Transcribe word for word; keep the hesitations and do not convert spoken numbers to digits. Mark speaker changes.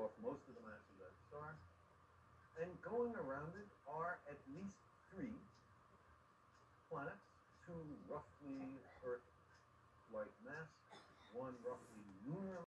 Speaker 1: off most of the mass of that star. And going around it are at least three planets, two roughly Earth-like mass, one roughly lunar